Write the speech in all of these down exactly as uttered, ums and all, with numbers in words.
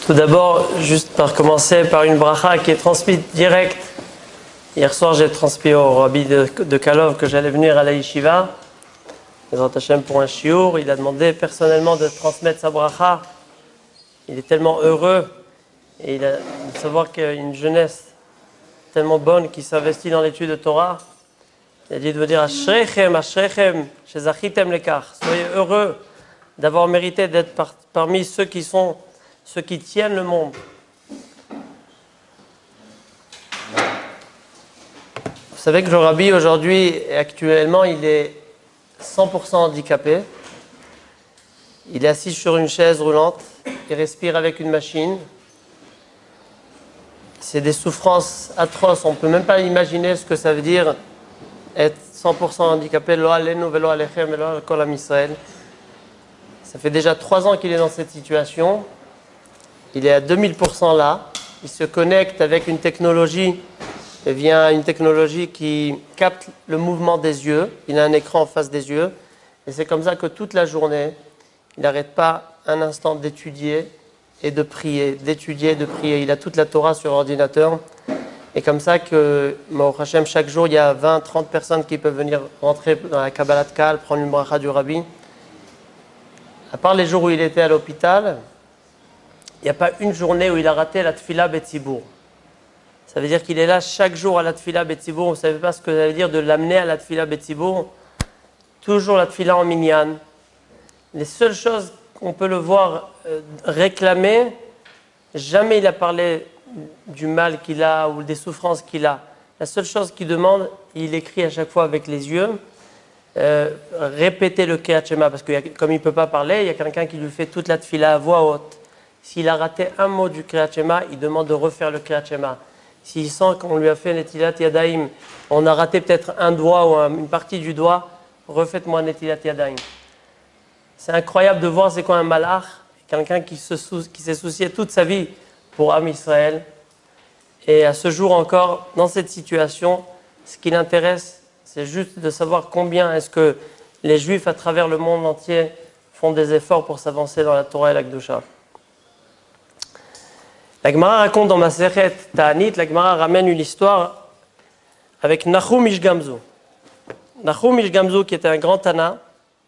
Tout d'abord, juste par commencer par une bracha qui est transmise direct. Hier soir, j'ai transmis au rabbi de, de Kalov que j'allais venir à la yeshiva. Pour un shiur, il a demandé personnellement de transmettre sa bracha. Il est tellement heureux et il a de savoir qu'il y a une jeunesse tellement bonne qui s'investit dans l'étude de Torah. Il a dit de vous dire Ashrechem, Ashrechem, Shezachitem lekach. Soyez heureux d'avoir mérité d'être par, parmi ceux qui sont ceux qui tiennent le monde. Vous savez que le rabbi aujourd'hui, actuellement, il est cent pour cent handicapé. Il est assis sur une chaise roulante. Il respire avec une machine. C'est des souffrances atroces. On ne peut même pas imaginer ce que ça veut dire être cent pour cent handicapé. Lo alenu velo alechem velo al kol am Israël. Ça fait déjà trois ans qu'il est dans cette situation. Il est à deux mille pour cent là. Il se connecte avec une technologie, eh bien, une technologie qui capte le mouvement des yeux. Il a un écran en face des yeux. Et c'est comme ça que toute la journée, il n'arrête pas un instant d'étudier et de prier, d'étudier et de prier. Il a toute la Torah sur ordinateur. Et comme ça que, Baruch Hashem, chaque jour, il y a vingt, trente personnes qui peuvent venir rentrer dans la Kabbalat Kal, prendre une bracha du Rabbi. À part les jours où il était à l'hôpital, il n'y a pas une journée où il a raté la Tfila Betzibour. Ça veut dire qu'il est là chaque jour à la Tfila Betzibour. Vous ne savez pas ce que ça veut dire de l'amener à la Tfila Betzibour. Toujours la Tfila en minyan. Les seules choses qu'on peut le voir euh, réclamer, jamais il a parlé du mal qu'il a ou des souffrances qu'il a. La seule chose qu'il demande, il écrit à chaque fois avec les yeux, euh, répéter le Kriyat Shema, parce que y a, comme il ne peut pas parler, il y a quelqu'un qui lui fait toute la Tfila à voix haute. S'il a raté un mot du Kriyat Shema, il demande de refaire le Kriyat Shema. S'il sent qu'on lui a fait Netilat Yadayim, on a raté peut-être un doigt ou un, une partie du doigt, refaites-moi Netilat Yadayim. C'est incroyable de voir c'est quoi un malach, quelqu'un qui, se sou, qui s'est soucié toute sa vie pour Am Israël. Et à ce jour encore, dans cette situation, ce qui l'intéresse, c'est juste de savoir combien est-ce que les Juifs à travers le monde entier font des efforts pour s'avancer dans la Torah et la Kedusha. La Gemara raconte dans Masechet Ta'anit, la Gemara ramène une histoire avec Nahum Ish Gamzu. Nahum Ish Gamzu, qui était un grand Tana,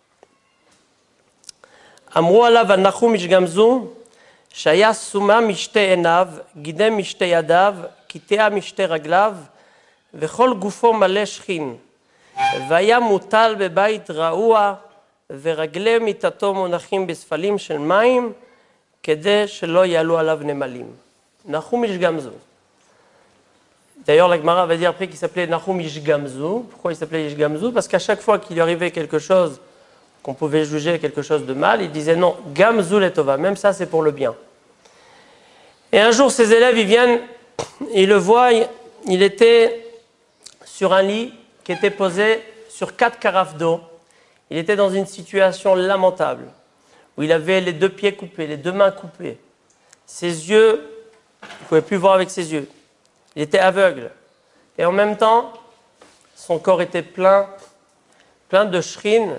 Amru alav al Nahum Ish Gamzu, Shaya suma mishte enav, gidem mishte yadav, kitea mishte raglav, vechol gufo male shchin, vaya mutal bebait ra'ua, veragle mitato monachim besfalim shel mayim, kede shelo yalu alav nemalim. Nahum Ish Gamzu. D'ailleurs, la Gemara va dire après qu'il s'appelait Nahum Ish Gamzu. Pourquoi il s'appelait Ish Gamzu? Parce qu'à chaque fois qu'il lui arrivait quelque chose qu'on pouvait juger quelque chose de mal, il disait non, Gamzu letova, même ça c'est pour le bien. Et un jour, ses élèves, ils viennent, ils le voient, il était sur un lit qui était posé sur quatre carafes d'eau. Il était dans une situation lamentable, où il avait les deux pieds coupés, les deux mains coupées. Ses yeux, il ne pouvait plus voir avec ses yeux. Il était aveugle. Et en même temps, son corps était plein, plein de shrines.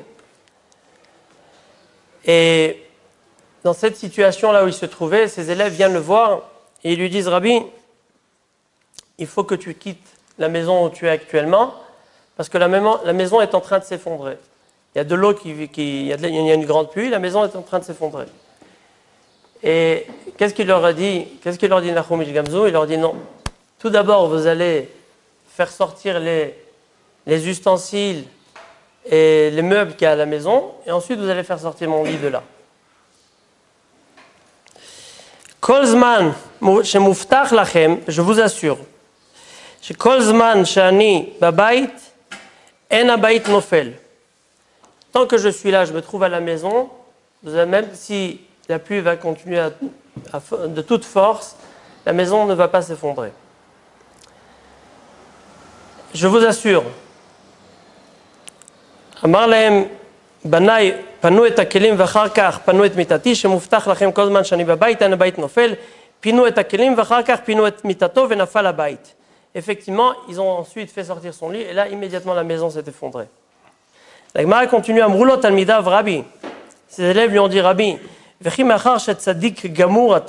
Et dans cette situation-là où il se trouvait, ses élèves viennent le voir et ils lui disent « Rabbi, il faut que tu quittes la maison où tu es actuellement parce que la maison est en train de s'effondrer. Il y a de l'eau, qui, qui, il, y a de, il y a une grande pluie, la maison est en train de s'effondrer. » Et qu'est-ce qu'il leur a dit? Qu'est-ce qu'il leur dit Nahum Ish Gamzu? Il leur dit non. Tout d'abord, vous allez faire sortir les, les ustensiles et les meubles qu'il y a à la maison, et ensuite vous allez faire sortir mon lit de là. Kol zman shemuftach lachem, je vous assure, shekol zman shani babait en habait nofel. Tant que je suis là, je me trouve à la maison, même si la pluie va continuer à, à, de toute force, la maison ne va pas s'effondrer. Je vous assure, אמר להם, בניי, פנו את הכלים ואחר כך פנו את מיטתי, שמובטח לכם כל זמן שאני בבית, אין הבית נופל, פינו את הכלים ואחר כך פינו את מיטתו ונפל הבית. Effectivement, ils ont ensuite fait sortir son lit et là, immédiatement, la maison s'est effondrée. La Gemara continue à Mroulot Talmidav Rabbi. Ses élèves lui ont dit, Rabbi, וכי מאחר שצדיק גמור אתה,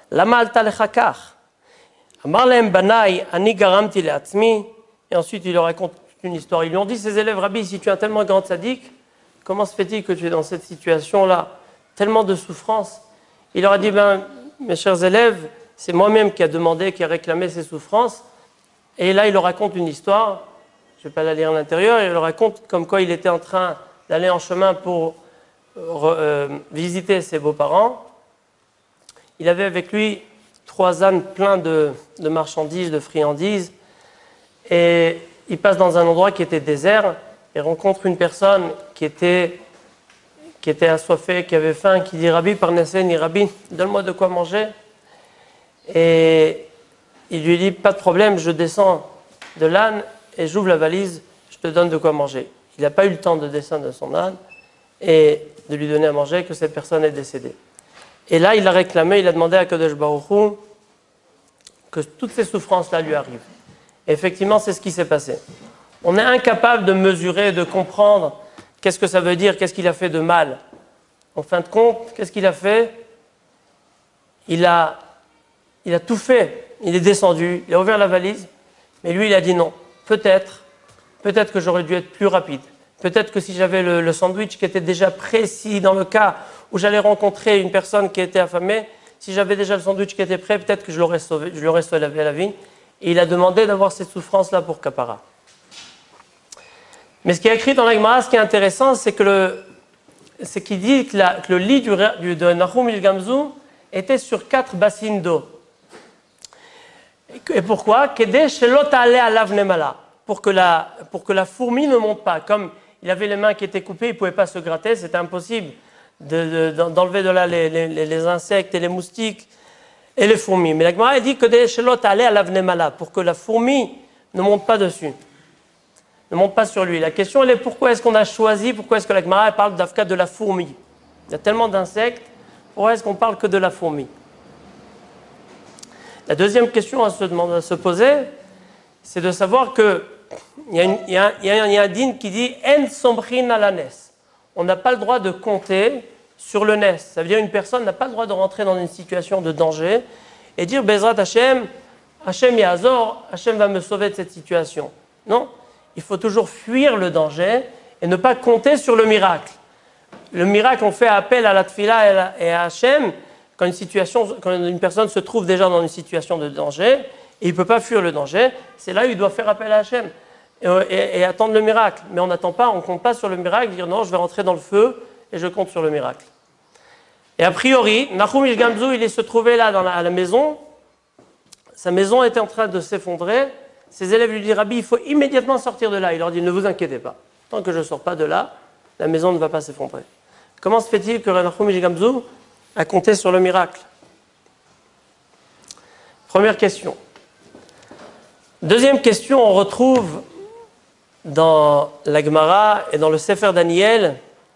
Lama alta lecha kach? Amar lehem banai ani garamti leatzmi. Et ensuite, il leur raconte une histoire. Ils lui ont dit, ses élèves, Rabbi, si tu es un tellement grand tzaddik, comment se fait-il que tu es dans cette situation-là, tellement de souffrance? Il leur a dit, ben, mes chers élèves, c'est moi-même qui a demandé, qui a réclamé ces souffrances. Et là, il leur raconte une histoire. Je ne vais pas la lire à l'intérieur. Il leur raconte comme quoi il était en train d'aller en chemin pour euh, visiter ses beaux-parents. Il avait avec lui trois ânes pleins de, de marchandises, de friandises. Et il passe dans un endroit qui était désert et rencontre une personne qui était, qui était assoiffée, qui avait faim, qui dit « Rabbi, parnasseni, Rabbi, donne-moi de quoi manger. » Et il lui dit « Pas de problème, je descends de l'âne et j'ouvre la valise, je te donne de quoi manger. » Il n'a pas eu le temps de descendre de son âne et de lui donner à manger que cette personne est décédée. Et là, il a réclamé, il a demandé à Kadosh Baruch Hu que toutes ces souffrances-là lui arrivent. Et effectivement, c'est ce qui s'est passé. On est incapable de mesurer, de comprendre qu'est-ce que ça veut dire, qu'est-ce qu'il a fait de mal. En fin de compte, qu'est-ce qu'il a fait? Il a, il a tout fait. Il est descendu, il a ouvert la valise, mais lui, il a dit non. Peut-être, peut-être que j'aurais dû être plus rapide. Peut-être que si j'avais le, le sandwich qui était déjà précis dans le cas où j'allais rencontrer une personne qui était affamée, si j'avais déjà le sandwich qui était prêt, peut-être que je l'aurais sauvé, je l'aurais sauvé la vie. Et il a demandé d'avoir cette souffrance-là pour Kapara. Mais ce qui est écrit dans la Gemara, ce qui est intéressant, c'est que le, c'est qu'il dit que, la, que le lit du, du, de Nahum il-Gamzu était sur quatre bassines d'eau. Et pourquoi? Pour que la, pour que la fourmi ne monte pas. Comme il avait les mains qui étaient coupées, il ne pouvait pas se gratter, c'était impossible de, de, d'enlever de là les, les, les insectes et les moustiques et les fourmis. Mais la Gemara dit que des shelot allait à l'avnemala, pour que la fourmi ne monte pas dessus, ne monte pas sur lui. La question elle est pourquoi est-ce qu'on a choisi, pourquoi est-ce que la Gemara parle d'Afka de la fourmi? Il y a tellement d'insectes, pourquoi est-ce qu'on parle que de la fourmi? La deuxième question à se, demander, à se poser, c'est de savoir que il y a, une, il y a, il y a, il y a un dîne qui dit en sombrin à la nes. On n'a pas le droit de compter sur le nes. Ça veut dire qu'une personne n'a pas le droit de rentrer dans une situation de danger et dire Bezrat Hashem, Hashem Yazor, Hashem va me sauver de cette situation. Non, il faut toujours fuir le danger et ne pas compter sur le miracle. Le miracle, on fait appel à la tfila et à Hashem quand une, situation, quand une personne se trouve déjà dans une situation de danger et il ne peut pas fuir le danger. C'est là où il doit faire appel à Hashem et, et, et attendre le miracle. Mais on n'attend pas, on ne compte pas sur le miracle, dire non, je vais rentrer dans le feu et je compte sur le miracle. Et a priori, Nahum il-Gamzu, il se trouvait là dans la, à la maison. Sa maison était en train de s'effondrer. Ses élèves lui disent Rabbi, il faut immédiatement sortir de là. Il leur dit ne vous inquiétez pas. Tant que je ne sors pas de là, la maison ne va pas s'effondrer. Comment se fait-il que Nahum il-Gamzu a compté sur le miracle? Première question. Deuxième question, on retrouve dans la Gemara et dans le Sefer Daniel.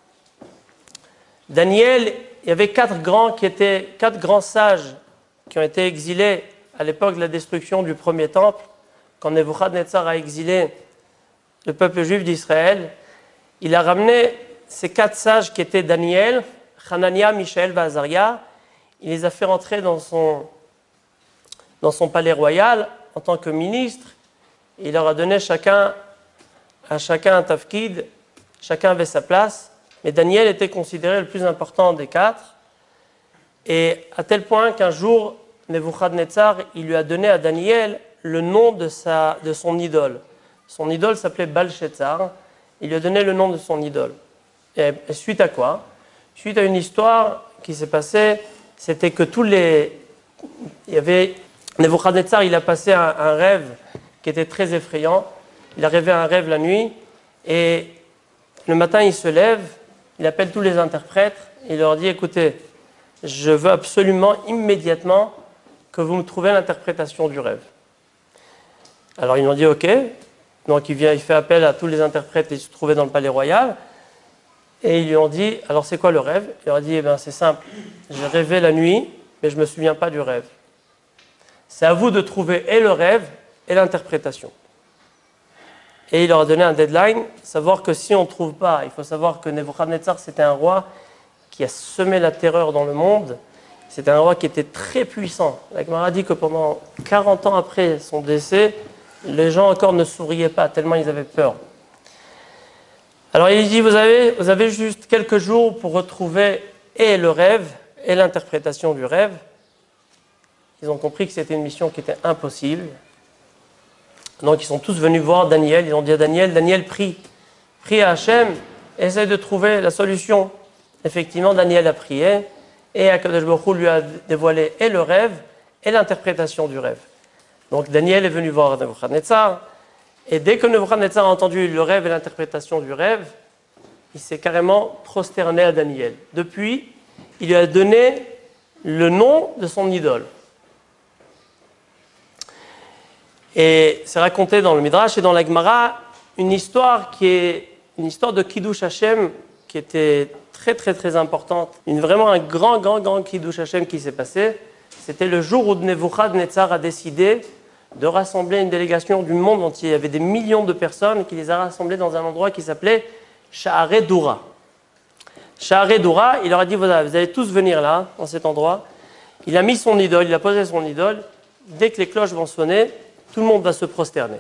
Daniel, il y avait quatre grands qui étaient quatre grands sages qui ont été exilés à l'époque de la destruction du premier temple, quand Nebuchadnezzar a exilé le peuple juif d'Israël. Il a ramené ces quatre sages qui étaient Daniel, Hanania, Mishaël et Azaria. Il les a fait rentrer dans son, dans son palais royal en tant que ministre. Il leur a donné chacun, à chacun un tafkid, chacun avait sa place. Mais Daniel était considéré le plus important des quatre. Et à tel point qu'un jour, Nebuchadnezzar, il lui a donné à Daniel le nom de, sa, de son idole. Son idole s'appelait Balshazzar. Il lui a donné le nom de son idole. Et, et suite à quoi? Suite à une histoire qui s'est passée, c'était que tous les... Il y avait... Nebuchadnezzar, il a passé un, un rêve qui était très effrayant. Il a rêvé un rêve la nuit. Et le matin, il se lève, il appelle tous les interprètes. Et il leur dit, écoutez, je veux absolument, immédiatement, que vous me trouviez l'interprétation du rêve. Alors ils lui ont dit, ok. Donc il, vient, il fait appel à tous les interprètes qui se trouvaient dans le palais royal. Et ils lui ont dit, alors c'est quoi le rêve? Il leur a dit, eh bien c'est simple, j'ai rêvé la nuit, mais je ne me souviens pas du rêve. C'est à vous de trouver et le rêve et l'interprétation. Et il leur a donné un deadline, savoir que si on ne trouve pas, il faut savoir que Nebuchadnezzar c'était un roi qui a semé la terreur dans le monde. C'était un roi qui était très puissant. La Gemara dit que pendant quarante ans après son décès, les gens encore ne souriaient pas, tellement ils avaient peur. Alors il dit, vous avez, vous avez juste quelques jours pour retrouver et le rêve et l'interprétation du rêve. Ils ont compris que c'était une mission qui était impossible. Donc ils sont tous venus voir Daniel. Ils ont dit à Daniel, Daniel prie. Prie à Hachem, essaie de trouver la solution. Effectivement, Daniel a prié et Akadosh Baruch Hu lui a dévoilé et le rêve et l'interprétation du rêve. Donc Daniel est venu voir Nebuchadnezzar. Et dès que Nebuchadnezzar a entendu le rêve et l'interprétation du rêve, il s'est carrément prosterné à Daniel. Depuis, il lui a donné le nom de son idole. Et c'est raconté dans le Midrash et dans la Gemara une histoire qui est une histoire de Kiddush Hashem qui était très très très importante. Une, vraiment un grand grand grand Kiddush Hashem qui s'est passé. C'était le jour où Nebuchadnezzar a décidé de rassembler une délégation du monde entier. Il y avait des millions de personnes qui les a rassemblées dans un endroit qui s'appelait Sha'arei Doura. Sha'arei Doura, il leur a dit, voilà, vous allez tous venir là, dans cet endroit. Il a mis son idole, il a posé son idole. Dès que les cloches vont sonner, tout le monde va se prosterner.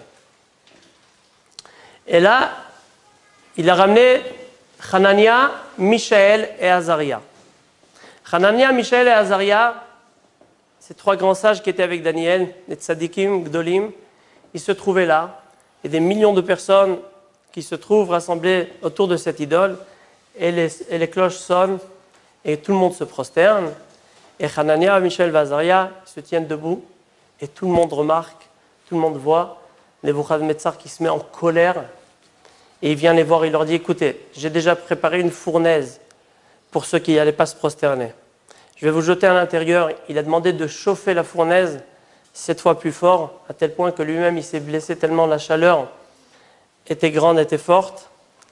Et là, il a ramené Hanania, Mishaël et Azaria. Hanania, Mishaël et Azaria, ces trois grands sages qui étaient avec Daniel, les tzadikim, gdolim, ils se trouvaient là. Et des millions de personnes qui se trouvent rassemblées autour de cette idole. Et les, et les cloches sonnent et tout le monde se prosterne. Et Hanania, Mishaël et Azaria se tiennent debout. Et tout le monde remarque, tout le monde voit Nebuchadnezzar qui se met en colère. Et il vient les voir, il leur dit, écoutez, j'ai déjà préparé une fournaise pour ceux qui n'allaient pas se prosterner. Je vais vous jeter à l'intérieur. Il a demandé de chauffer la fournaise sept fois plus fort, à tel point que lui-même il s'est blessé tellement la chaleur était grande, était forte.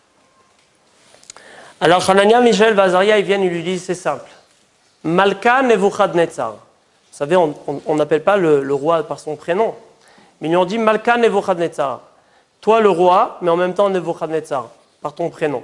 Alors Hanania, Mishaël, Azaria, ils viennent, ils lui disent, c'est simple. Malka Nebuchadnezzar. Vous savez, on n'appelle pas le, le roi par son prénom. Mais ils lui ont dit Malka Nebuchadnezzar. Toi le roi, mais en même temps Nebuchadnezzar, par ton prénom.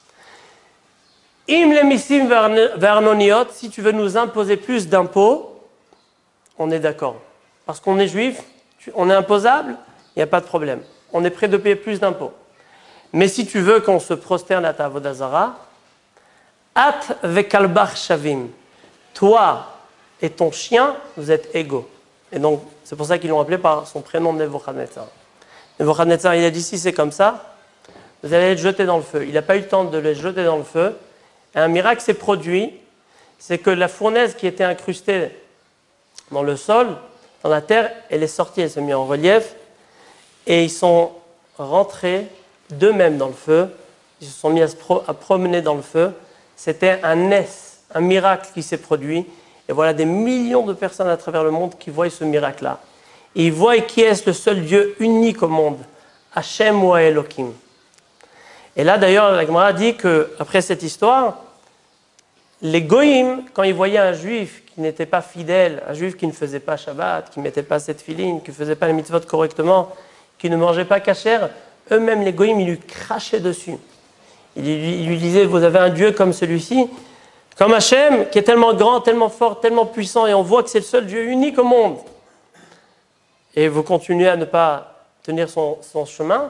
Im lemissim vernoniot, si tu veux nous imposer plus d'impôts, on est d'accord. Parce qu'on est juif, on est imposable, il n'y a pas de problème. On est prêt de payer plus d'impôts. Mais si tu veux qu'on se prosterne à ta avodah zara, at vekalbach shavim. Toi et ton chien, vous êtes égaux. Et donc, c'est pour ça qu'ils l'ont appelé par son prénom Nebuchadnezzar. Nebuchadnezzar, il a dit, si c'est comme ça, vous allez être jetés dans le feu. Il n'a pas eu le temps de les jeter dans le feu. Et un miracle s'est produit, c'est que la fournaise qui était incrustée dans le sol, dans la terre, elle est sortie, elle s'est mise en relief. Et ils sont rentrés d'eux-mêmes dans le feu. Ils se sont mis à se pro- à promener dans le feu. C'était un nes, un miracle qui s'est produit. Et voilà des millions de personnes à travers le monde qui voient ce miracle-là. Et ils voient qui est le seul Dieu unique au monde, Hachem ou Elohim. Et là, d'ailleurs, la Gemara dit qu'après cette histoire, les goïms, quand ils voyaient un juif qui n'était pas fidèle, un juif qui ne faisait pas Shabbat, qui ne mettait pas cette filine, qui ne faisait pas les mitzvot correctement, qui ne mangeait pas kasher, eux-mêmes, les goïms, ils lui crachaient dessus. Ils lui, ils lui disaient, vous avez un Dieu comme celui-ci, comme Hachem, qui est tellement grand, tellement fort, tellement puissant, et on voit que c'est le seul Dieu unique au monde. Et vous continuez à ne pas tenir son, son chemin.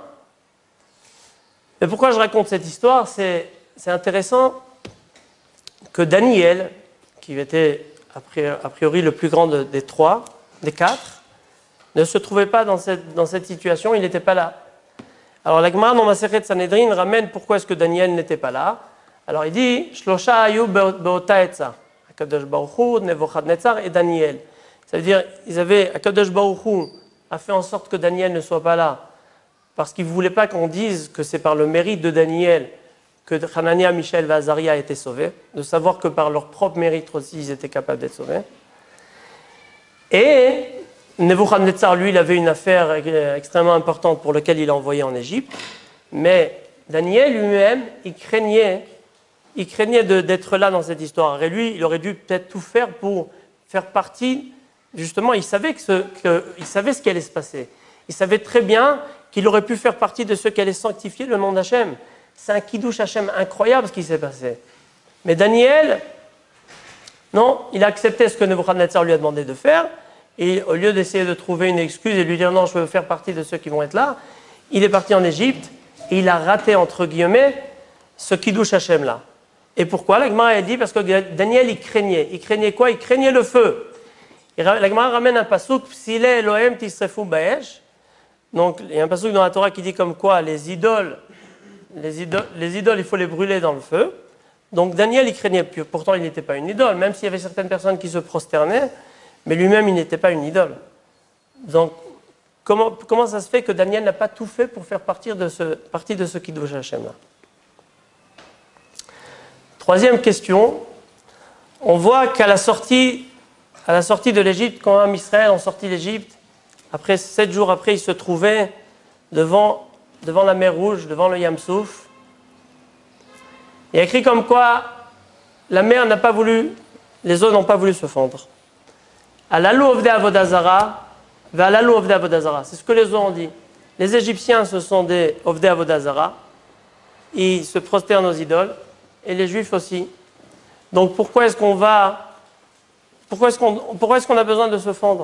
Mais pourquoi je raconte cette histoire? C'est, c'est intéressant que Daniel, qui était a priori le plus grand de, des trois, des quatre, ne se trouvait pas dans cette, dans cette situation, il n'était pas là. Alors la Gemara dans Masechet Sanhedrin ramène pourquoi est-ce que Daniel n'était pas là. Alors il dit Shlosha ayu be'ota etza, Akadosh Baruch Hu, Nebuchadnezzar et Daniel. Ça veut dire ils avaient Akadosh Baruch Hu a fait en sorte que Daniel ne soit pas là, parce qu'il ne voulait pas qu'on dise que c'est par le mérite de Daniel que Hanania, Mishaël et Azaria étaient sauvés, de savoir que par leur propre mérite aussi ils étaient capables d'être sauvés. Et Nebuchadnezzar, lui, il avait une affaire extrêmement importante pour laquelle il a envoyé en Égypte, mais Daniel lui-même, il craignait, il craignait de, d'être là dans cette histoire. Et lui, il aurait dû peut-être tout faire pour faire partie, justement, il savait, que ce, que, il savait ce qui allait se passer. Il savait très bien qu'il aurait pu faire partie de ceux qui allaient sanctifier le nom d'Hachem. C'est un kiddush Hachem incroyable ce qui s'est passé. Mais Daniel, Non, il a accepté ce que Nebuchadnezzar lui a demandé de faire, et au lieu d'essayer de trouver une excuse et lui dire non, je veux faire partie de ceux qui vont être là, il est parti en Égypte, et il a raté, entre guillemets, ce Kiddush Hashem là. Et pourquoi? La Gemara a dit parce que Daniel, il craignait. Il craignait quoi? Il craignait le feu. Et la Gemara ramène un pasuk, Psile Elohem tisrefu baesh. Donc, il y a un pasuk dans la Torah qui dit comme quoi les idoles, les idoles, les idoles, il faut les brûler dans le feu. Donc, Daniel, il craignait. Pourtant, il n'était pas une idole, même s'il y avait certaines personnes qui se prosternaient, mais lui-même, il n'était pas une idole. Donc, comment, comment ça se fait que Daniel n'a pas tout fait pour faire partie de ce, partie de ce Kiddush Hashem là? Troisième question, on voit qu'à la sortie, à la sortie de l'Égypte, quand Am Israël ont sorti l'Égypte, après sept jours après, ils se trouvaient devant, devant la mer Rouge, devant le Yam Souf. Il y a écrit comme quoi la mer n'a pas voulu, les eaux n'ont pas voulu se fondre. Alalou ovde avodazara, va alalou ovde avodazara. C'est ce que les eaux ont dit. Les Égyptiens, ce sont des ovde avodazara. Ils se prosternent aux idoles. Et les Juifs aussi. Donc pourquoi est-ce qu'on va, pourquoi est-ce qu'on, pourquoi est-ce qu'on a besoin de se fondre?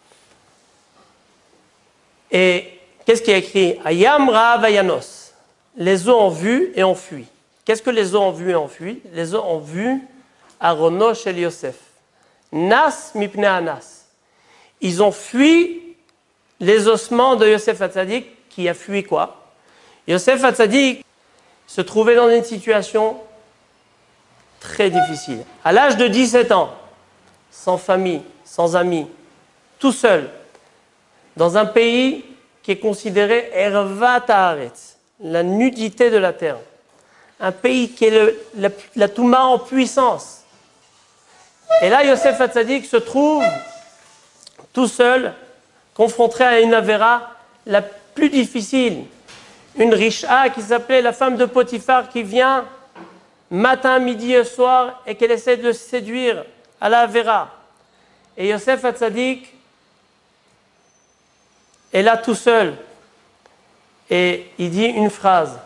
Et qu'est-ce qui est écrit? Ayam Ra Vayanos. Les eaux ont vu et ont fui. Qu'est-ce que les eaux ont vu et ont fui? Les eaux ont vu Arono Shel Yosef. Nas mipne Anas. Ils ont fui les ossements de Yosef Hatzadik, qui a fui quoi? Yosef Hatzadik se trouvait dans une situation très difficile. À l'âge de dix-sept ans, sans famille, sans amis, tout seul, dans un pays qui est considéré Ervat Haaretz, la nudité de la terre. Un pays qui est le, la, la Touma en puissance. Et là, Yosef Hatzadik se trouve tout seul, confronté à une Avera la plus difficile. Une Risha qui s'appelait la femme de Potiphar qui vient matin, midi et soir, et qu'elle essaie de le séduire à la Avera. Et Yosef Hatzadik est là tout seul. Et il dit une phrase.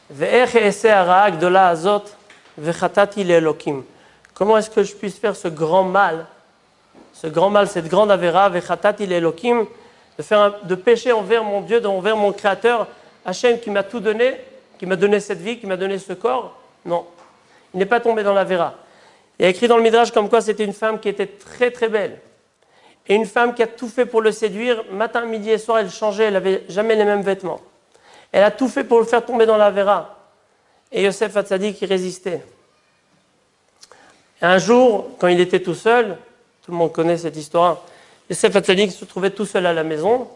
Comment est-ce que je puisse faire ce grand mal, ce grand mal, cette grande Avera, de, faire un, de pécher envers mon Dieu, envers mon Créateur, Hachem qui m'a tout donné, qui m'a donné cette vie, qui m'a donné ce corps? Non. Il n'est pas tombé dans la Vera. Il y a écrit dans le Midrash comme quoi c'était une femme qui était très très belle. Et une femme qui a tout fait pour le séduire. Matin, midi et soir, elle changeait, elle n'avait jamais les mêmes vêtements. Elle a tout fait pour le faire tomber dans la Vera. Et Yosef Hatzadik, il résistait. Et un jour, quand il était tout seul, tout le monde connaît cette histoire, Yosef Hatzadik se trouvait tout seul à la maison.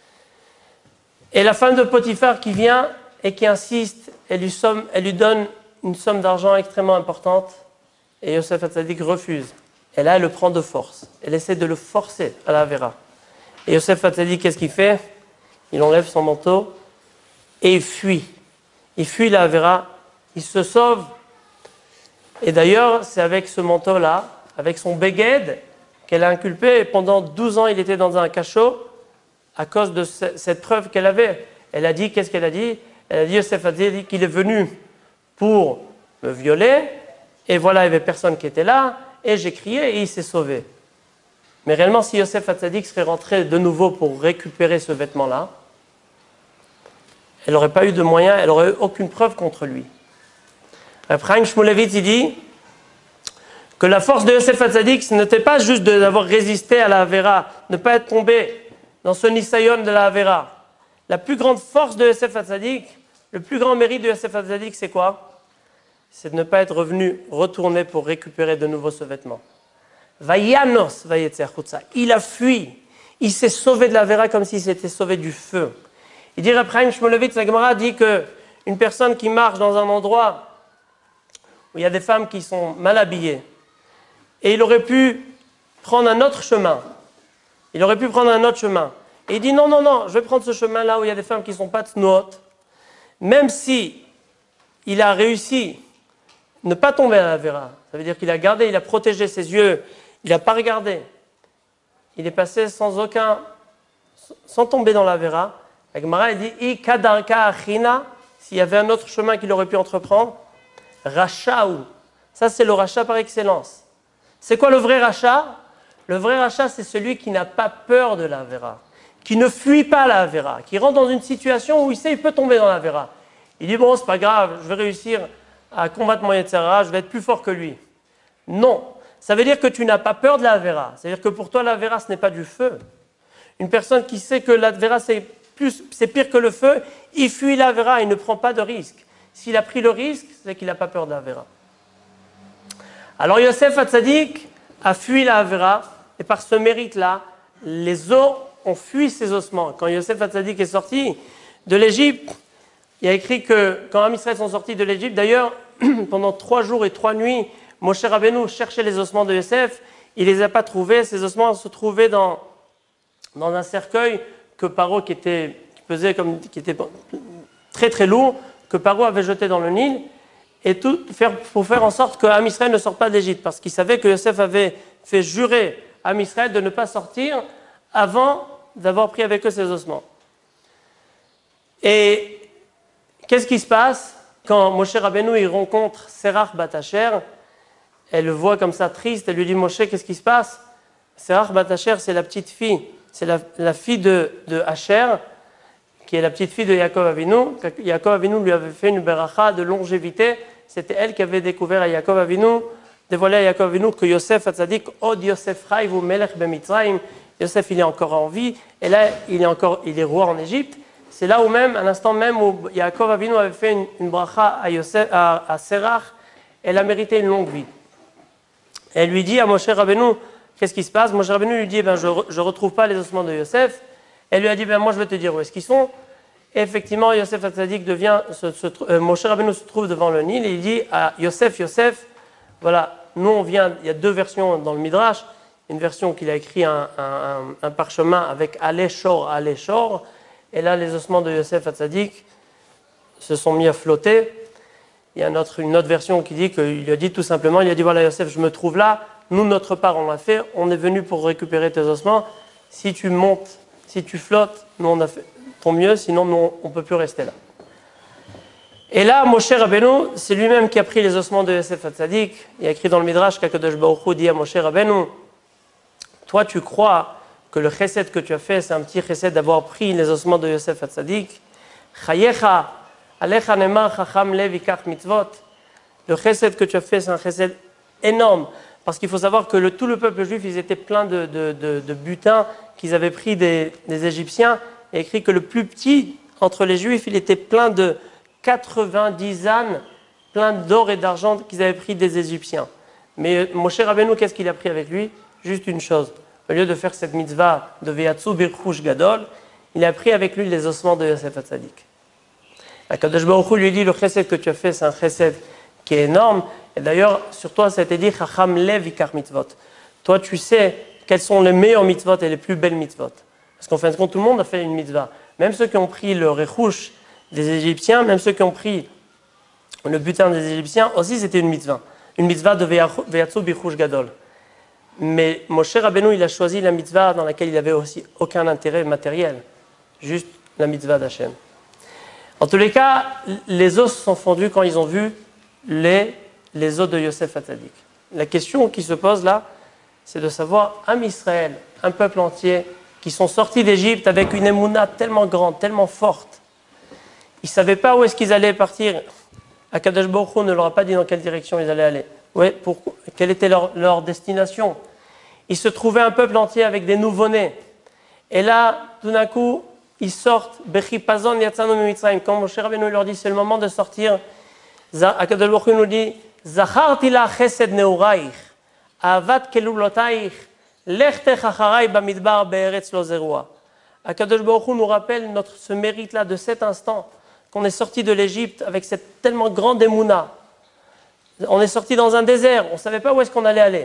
Et la femme de Potiphar qui vient et qui insiste, elle lui, somme, elle lui donne une somme d'argent extrêmement importante, et Yosef Hatzadik refuse. Et là, elle le prend de force. Elle essaie de le forcer à la Vera. Et Yosef Hatzadik, qu'est-ce qu'il fait? Il enlève son manteau et il fuit. Il fuit la Vera, il se sauve. Et d'ailleurs, c'est avec ce manteau-là, avec son beged, qu'elle a inculpé. Et pendant douze ans, il était dans un cachot à cause de cette preuve qu'elle avait. Elle a dit, qu'est-ce qu'elle a dit? Elle a dit, Yosef Hatzadik, qu'il est venu pour me violer, et voilà, il n'y avait personne qui était là, et j'ai crié, et il s'est sauvé. Mais réellement, si Yosef Hatzadik serait rentré de nouveau pour récupérer ce vêtement-là, elle n'aurait pas eu de moyens, elle n'aurait eu aucune preuve contre lui. Chaim Shmulevitz, il dit que la force de Yosef Hatzadik, ce n'était pas juste d'avoir résisté à la Avera, ne pas être tombé dans ce Nisayon de la Avera. La plus grande force de Yosef Hatzadik, le plus grand mérite de Yosef Hatzadik, c'est quoi? C'est de ne pas être revenu, retourner pour récupérer de nouveau ce vêtement. Vayanos, vayetzer chutza. Il a fui. Il s'est sauvé de la Vera comme s'il s'était sauvé du feu. Il dit, Reb Chaim Shmulevitz, la Gemara dit qu'une personne qui marche dans un endroit où il y a des femmes qui sont mal habillées, et il aurait pu prendre un autre chemin. Il aurait pu prendre un autre chemin. Et il dit, non, non, non, je vais prendre ce chemin-là où il y a des femmes qui ne sont pas tnoot. Même si il a réussi à ne pas tomber à la Vera, ça veut dire qu'il a gardé, il a protégé ses yeux, il n'a pas regardé. Il est passé sans aucun, sans tomber dans la Vera. La Gemara, elle dit, I kadarka achina, s'il y avait un autre chemin qu'il aurait pu entreprendre, rachaou. Ça, c'est le rachat par excellence. C'est quoi le vrai rachat? Le vrai rachat, c'est celui qui n'a pas peur de la Avera, qui ne fuit pas la Avera, qui rentre dans une situation où il sait qu'il peut tomber dans la Avera. Il dit, bon, c'est pas grave, je vais réussir à combattre mon Yetzer Hara, je vais être plus fort que lui. Non, ça veut dire que tu n'as pas peur de la Avera. C'est-à-dire que pour toi, la Avera, ce n'est pas du feu. Une personne qui sait que la Avera, c'est plus, c'est pire que le feu, il fuit la Avera, il ne prend pas de risque. S'il a pris le risque, c'est qu'il n'a pas peur de la Avera. Alors Yosef Hatzadik a fui la Avera, et par ce mérite-là, les os ont fui ses ossements. Quand Yosef Hatzadik est sorti de l'Égypte, il y a écrit que quand Am Israël sont sortis de l'Égypte, d'ailleurs, pendant trois jours et trois nuits, Moshe Rabbeinu cherchait les ossements de Yosef, il ne les a pas trouvés, ces ossements se trouvaient dans, dans un cercueil que Paro, qui, était, qui pesait comme, qui était très très lourd, que Paro avait jeté dans le Nil, et tout faire, pour faire en sorte que Am Israël ne sorte pas d'Égypte, parce qu'il savait que Yosef avait fait jurer à Am Israël de ne pas sortir avant d'avoir pris avec eux ses ossements. Et qu'est-ce qui se passe quand Moshe Rabbeinu il rencontre Serach Bat Asher? Elle le voit comme ça triste, elle lui dit, Moshe, qu'est-ce qui se passe? Serach Bat Asher, c'est la petite fille, c'est la, la fille de, de Asher, qui est la petite fille de Yaakov Avinu. Yaakov Avinu lui avait fait une beracha de longévité. C'était elle qui avait découvert à Yaakov Avinu, dévoilé à Yaakov Avinu que Yosef Hatzadik, Od Yosef Chayvu Melech Bemitzrayim, Yosef il est encore en vie, et là il est encore, il est roi en Égypte. C'est là où même, à l'instant même où Yaakov Avinu avait fait une, une bracha à, Yosef, à, à Serach, elle a mérité une longue vie. Elle lui dit à Moshe Rabbeinu, qu'est-ce qui se passe? Moshe Rabbeinu lui dit, eh ben, je ne retrouve pas les ossements de Yosef. Elle lui a dit, ben, moi je vais te dire où est-ce qu'ils sont. Et effectivement, Yosef Hatzadik devient, se, se, euh, Moshe Rabbeinu se trouve devant le Nil et il dit à Yosef, Yosef, voilà, nous on vient, il y a deux versions dans le Midrash, une version qu'il a écrit un, un, un, un parchemin avec Alé Shor, Alé Shor, et là les ossements de Yosef Hatzadik se sont mis à flotter. Il y a une autre, une autre version qui dit qu'il lui a dit tout simplement, il a dit voilà Yosef, je me trouve là, nous notre part on l'a fait, on est venu pour récupérer tes ossements, si tu montes, si tu flottes, nous on a fait ton mieux, sinon nous, on ne peut plus rester là. Et là, Moshe Rabbeinu, c'est lui-même qui a pris les ossements de Yosef Hatzadik, il y a écrit dans le Midrash qu'Akadosh Baruch Hu dit à Moshe Rabbeinu, toi tu crois que le chesed que tu as fait, c'est un petit chesed d'avoir pris les ossements de Yosef Hatzadik, Chayecha, Alecha Nemar Chacham Lev Ikach Mitzvot. Le chesed que tu as fait, c'est un chesed énorme. Parce qu'il faut savoir que le, tout le peuple juif, ils étaient pleins de, de, de, de butin qu'ils avaient pris des, des Égyptiens. Il y a écrit que le plus petit entre les juifs, il était plein de quatre-vingt-dix ânes, plein d'or et d'argent qu'ils avaient pris des Égyptiens. Mais Moshe Rabbeinu, qu'est-ce qu'il a pris avec lui? Juste une chose. Au lieu de faire cette mitzvah de Veyatsu Birchush Gadol, il a pris avec lui les ossements de Yosef Hatzadik. Akadosh Baruch Hu lui dit, le chesed que tu as fait, c'est un chesed qui est énorme. Et d'ailleurs, sur toi, ça a été dit, Chacham Lev Ikar Mitzvot. Toi, tu sais quelles sont les meilleures mitzvot et les plus belles mitzvot. Parce qu'en fin de compte, tout le monde a fait une mitzvah. Même ceux qui ont pris le rechouch des Égyptiens, même ceux qui ont pris le butin des Égyptiens, aussi c'était une mitzvah. Une mitzvah de Veyatsu Birchush Gadol. Mais Moshe Rabbeinu, il a choisi la mitzvah dans laquelle il n'avait aussi aucun intérêt matériel. Juste la mitzvah d'Hachem. En tous les cas, les os se sont fondus quand ils ont vu les, les os de Yosef Hatzadik. La question qui se pose là, c'est de savoir, Am Israël, un peuple entier, qui sont sortis d'Égypte avec une émouna tellement grande, tellement forte, ils ne savaient pas où est-ce qu'ils allaient partir. Akadosh Baruch Hu ne leur a pas dit dans quelle direction ils allaient aller. Ouais, pour, quelle était leur, leur destination. Ils se trouvaient un peuple entier avec des nouveau-nés. Et là, tout d'un coup, ils sortent, Bechipazon Yatzanu Mitzrayim. Quand Moshe Rabbeinu leur dit, c'est le moment de sortir, Akadosh Baruch Hu nous dit, Zacharti la chesed neuraich, avat kelulotaich, lechtech acharai bamidbar be'eretz lo zerua. Akadosh Baruch Hu nous rappelle notre, ce mérite-là de cet instant, qu'on est sorti de l'Égypte avec cette tellement grande émouna. On est sorti dans un désert, on ne savait pas où est-ce qu'on allait aller.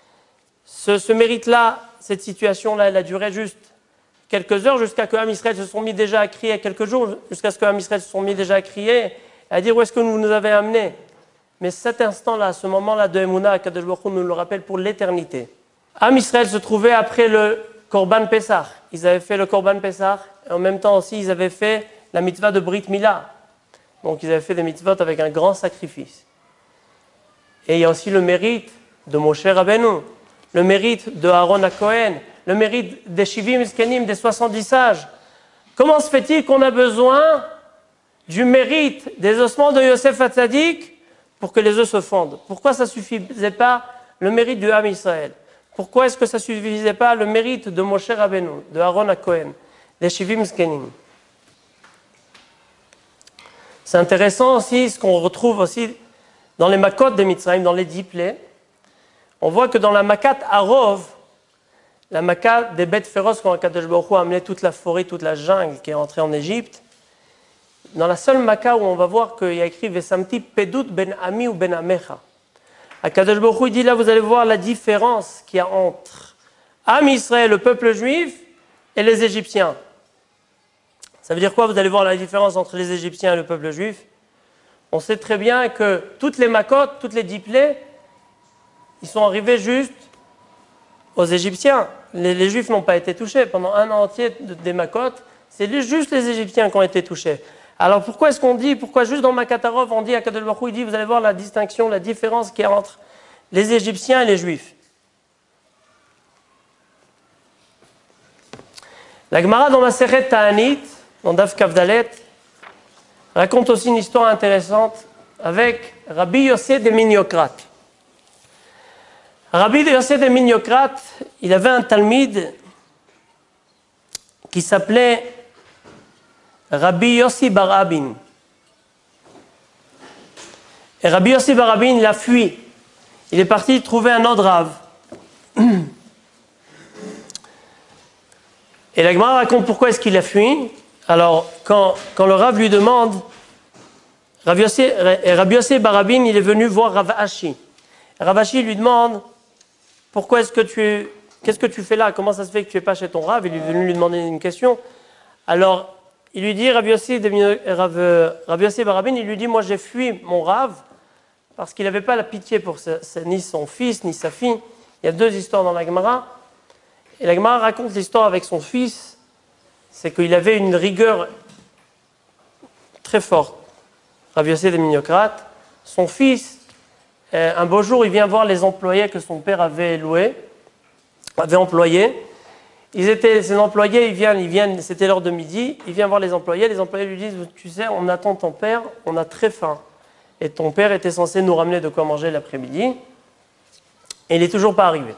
Ce, ce mérite-là, cette situation-là, elle a duré juste quelques heures jusqu'à ce que Am Israël se sont mis déjà à crier, quelques jours, jusqu'à ce que Am Israël se sont mis déjà à crier, et à dire où est-ce que vous nous avez amenés. Mais cet instant-là, ce moment-là de Emouna, Akadosh Baruch Hu nous le rappelle pour l'éternité. Am Israël se trouvait après le Korban Pessah. Ils avaient fait le Korban Pessah, et en même temps aussi, ils avaient fait la mitzvah de Brit Mila. Donc ils avaient fait des mitzvot avec un grand sacrifice. Et il y a aussi le mérite de Moshe Rabbeinu, le mérite de Aaron à Cohen, le mérite des Shivim Zkenim, des soixante-dix sages. Comment se fait-il qu'on a besoin du mérite des ossements de Yosef Hatzadik pour que les œufs se fondent? Pourquoi ça ne suffisait pas le mérite du Ham Israël? Pourquoi est-ce que ça ne suffisait pas le mérite de Moshe Rabbeinu, de Aaron à Cohen, des Shivim Zkenim? C'est intéressant aussi ce qu'on retrouve aussi dans les Makot des Mitzrayim, dans les dix plaies. On voit que dans la Makat Arov, la Makat des bêtes féroces quand Akadosh Baruch Hu a amené toute la forêt, toute la jungle qui est entrée en Égypte, dans la seule Makat où on va voir qu'il y a écrit Vesamti Pedut ben Ami ou ben Amecha. Akadosh Baruch Hu dit là, vous allez voir la différence qu'il y a entre Am Israël, le peuple juif, et les Égyptiens. Ça veut dire quoi? Vous allez voir la différence entre les Égyptiens et le peuple juif. On sait très bien que toutes les Makot, toutes les dix plaies, ils sont arrivés juste aux Égyptiens. Les, les Juifs n'ont pas été touchés. Pendant un an entier de, des Makot, c'est juste les Égyptiens qui ont été touchés. Alors pourquoi est-ce qu'on dit, pourquoi juste dans Makatarov, on dit à Kadosh Baruch Hu, il dit, vous allez voir la distinction, la différence qu'il y a entre les Égyptiens et les Juifs. La Gemara dans Masechet Ta'anit, dans Daf Kavdalet, raconte aussi une histoire intéressante avec Rabbi Yossé de Minyokrat. Rabbi Yossé de Minyokrat, il avait un talmid qui s'appelait Rabbi Yossi Bar Abin. Et Rabbi Yossi Bar Abin, il a fui. Il est parti trouver un autre Rav. Et la Gemara raconte pourquoi est-ce qu'il a fui. Alors, quand, quand le Rav lui demande, Rabbi Yossi, Rabbi Yossi Bar Abin, il est venu voir Rav Ashi. Rav Ashi lui demande, pourquoi est-ce que tu, qu'est-ce que tu fais là? Comment ça se fait que tu n'es pas chez ton Rav? Il est venu lui demander une question. Alors, il lui dit, Rabbi Yossi, Rabbi Yossi Bar Abin, il lui dit, moi j'ai fui mon Rav parce qu'il n'avait pas la pitié pour sa, sa, ni son fils, ni sa fille. Il y a deux histoires dans la Gemara. Et la Gemara raconte l'histoire avec son fils, c'est qu'il avait une rigueur très forte. Rabbi Yossi de Minyokrat, son fils, un beau jour, il vient voir les employés que son père avait loués, avait employés. Ils étaient, ses employés, ils viennent, ils viennent, c'était l'heure de midi, il vient voir les employés, les employés lui disent, tu sais, on attend ton père, on a très faim. Et ton père était censé nous ramener de quoi manger l'après-midi, et il n'est toujours pas arrivé.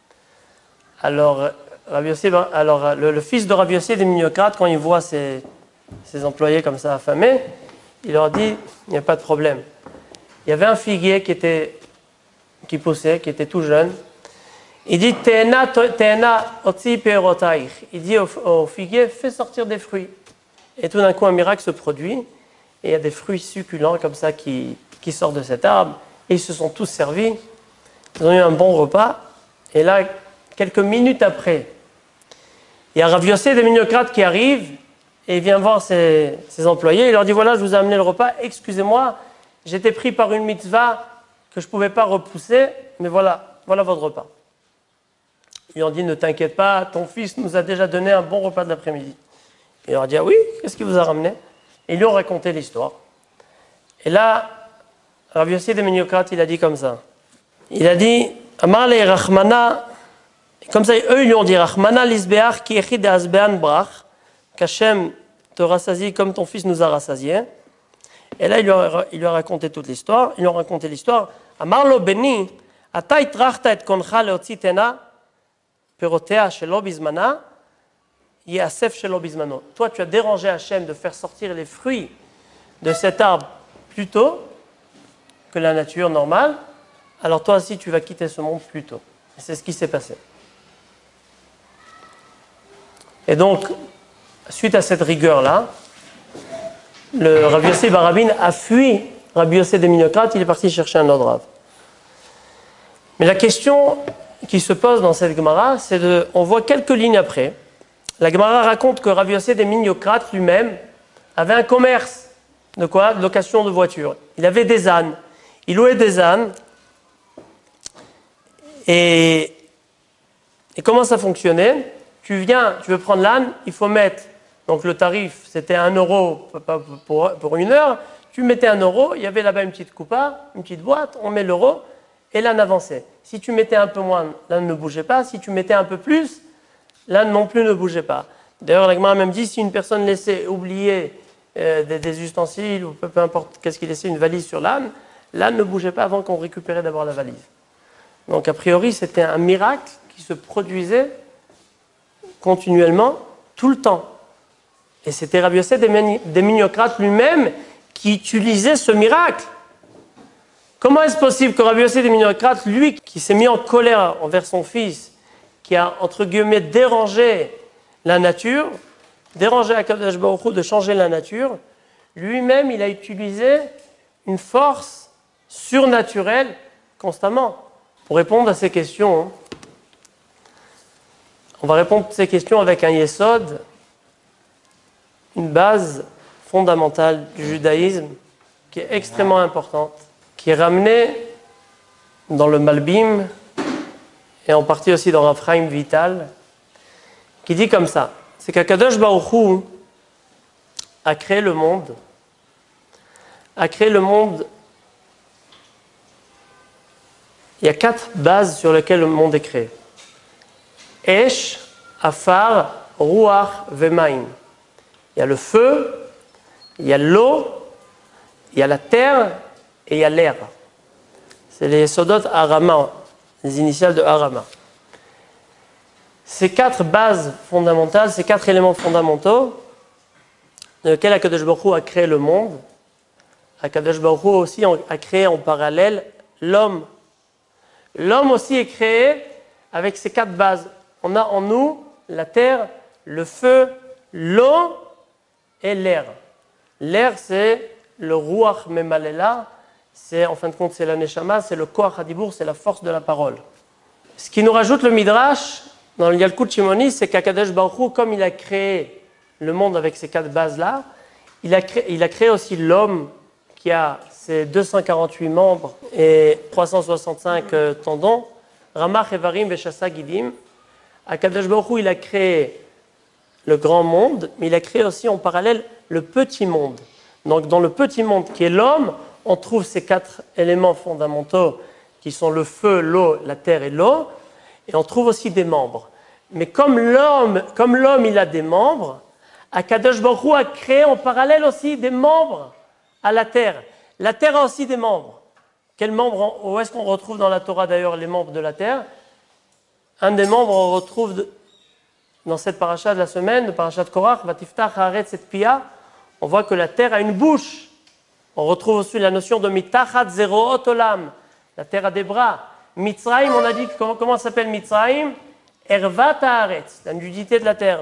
Alors, Rabbi Yossi, alors le, le fils de Rabbi Yossi de Minyokrat, quand il voit ses, ses employés comme ça affamés, il leur dit, il n'y a pas de problème. Il y avait un figuier qui, était, qui poussait, qui était tout jeune. Il dit, Te'ena, te'ena, otzi pe'erotaich. Il dit au, au figuier, fais sortir des fruits. Et tout d'un coup, un miracle se produit. Et il y a des fruits succulents comme ça qui, qui sortent de cet arbre. Et ils se sont tous servis. Ils ont eu un bon repas. Et là, quelques minutes après, il y a Rav Yossi de Minyokrat qui arrive et il vient voir ses, ses employés. Il leur dit, voilà, je vous ai amené le repas. Excusez-moi, j'étais pris par une mitzvah que je ne pouvais pas repousser. Mais voilà, voilà votre repas. Ils lui ont dit, ne t'inquiète pas, ton fils nous a déjà donné un bon repas de l'après-midi. Il leur a dit, ah oui, qu'est-ce qu'il vous a ramené? Et ils lui ont raconté l'histoire. Et là, Rav Yossi de Minyokrat, il a dit comme ça. Il a dit, Amar le Rachmana, comme ça, eux, ils lui ont dit, Rachmana lisbeach ki echid de asbean brach, qu'Hachem te rassasie comme ton fils nous a rassasiés. Et là, il lui a, il lui a raconté toute l'histoire. Ils lui ont raconté l'histoire. Amar lo beni, ata itrachta et koncha leotzi tena, perotea shelo bizmana, yasef shelo bizmano. Toi, tu as dérangé Hachem de faire sortir les fruits de cet arbre plus tôt que la nature normale. Alors toi aussi, tu vas quitter ce monde plus tôt. Et c'est ce qui s'est passé. Et donc, suite à cette rigueur-là, le Rabbi Yossi Bar Abin a fui Rabbi Yossi de Minyokrat, il est parti chercher un autre Rav. Mais la question qui se pose dans cette Gemara, c'est de, on voit quelques lignes après, la Gemara raconte que Rabbi Yossi de Minyokrat lui-même avait un commerce de quoi? De location de voitures. Il avait des ânes. Il louait des ânes. Et, et comment ça fonctionnait? Tu viens, tu veux prendre l'âne, il faut mettre, donc le tarif c'était un euro pour, pour une heure, tu mettais un euro, il y avait là-bas une petite coupa, une petite boîte, on met l'euro, et l'âne avançait. Si tu mettais un peu moins, l'âne ne bougeait pas. Si tu mettais un peu plus, l'âne non plus ne bougeait pas. D'ailleurs, la Gemara même dit, si une personne laissait oublier euh, des, des ustensiles, ou peu, peu importe qu'est-ce qu'il laissait, une valise sur l'âne, l'âne ne bougeait pas avant qu'on récupérait d'abord la valise. Donc, a priori, c'était un miracle qui se produisait continuellement, tout le temps. Et c'était Rabbi Yossé des Mignocrates lui-même qui utilisait ce miracle. Comment est-ce possible que Rabbi Yossé des Mignocrates, lui qui s'est mis en colère envers son fils, qui a, entre guillemets, dérangé la nature, dérangé Akadosh Baruch Hu de changer la nature, lui-même, il a utilisé une force surnaturelle constamment. Pour répondre à ces questions, hein, on va répondre à ces questions avec un yesod, une base fondamentale du judaïsme qui est extrêmement importante, qui est ramenée dans le Malbim et en partie aussi dans Rav Chaim Vital, qui dit comme ça, c'est qu'Akadosh Baruch Hu a créé le monde, a créé le monde, il y a quatre bases sur lesquelles le monde est créé. Esh, Afar, Ruach, Vemaim. Il y a le feu, il y a l'eau, il y a la terre et il y a l'air. C'est les Sodot Arama, les initiales de Arama. Ces quatre bases fondamentales, ces quatre éléments fondamentaux, dans lesquels Akadosh Baruch Hu a créé le monde, Akadosh Baruch Hu aussi a créé en parallèle l'homme. L'homme aussi est créé avec ces quatre bases. On a en nous la terre, le feu, l'eau et l'air. L'air, c'est le Ruach Memalela, c'est, en fin de compte, c'est la Neshama, c'est le Koach Hadibour, c'est la force de la parole. Ce qui nous rajoute le Midrash, dans le Yalkut Shimoni, c'est qu'Akadosh Baruch Hu, comme il a créé le monde avec ces quatre bases-là, il a créé, il a créé aussi l'homme qui a ses deux cent quarante-huit membres et trois cent soixante-cinq euh, tendons, Ramach, Evarim, Veshasa, Gidim. Akadosh Baruch Hu, il a créé le grand monde, mais il a créé aussi en parallèle le petit monde. Donc dans le petit monde qui est l'homme, on trouve ces quatre éléments fondamentaux qui sont le feu, l'eau, la terre et l'eau, et on trouve aussi des membres. Mais comme l'homme, comme l'homme il a des membres, Akadosh Baruch Hu a créé en parallèle aussi des membres à la terre. La terre a aussi des membres. Quels membres, où est-ce qu'on retrouve dans la Torah d'ailleurs les membres de la terre? Un des membres on retrouve de, dans cette paracha de la semaine, de paracha de Korach, Vatiftach haaretz et pia, on voit que la terre a une bouche. On retrouve aussi la notion de mitachat zeroot olam, la terre a des bras. Mitzrayim, on a dit, comment, comment s'appelle Mitzrayim? Ervat haaretz, la nudité de la terre.